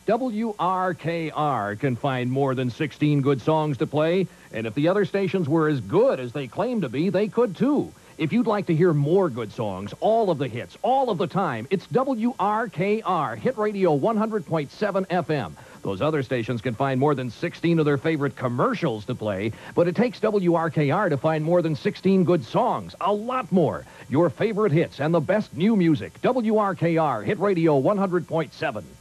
WRKR can find more than 16 good songs to play, and if the other stations were as good as they claim to be, they could too. If you'd like to hear more good songs, all of the hits, all of the time, it's WRKR, Hit Radio 100.7 FM. Those other stations can find more than 16 of their favorite commercials to play, but it takes WRKR to find more than 16 good songs, a lot more. Your favorite hits and the best new music, WRKR, Hit Radio 100.7.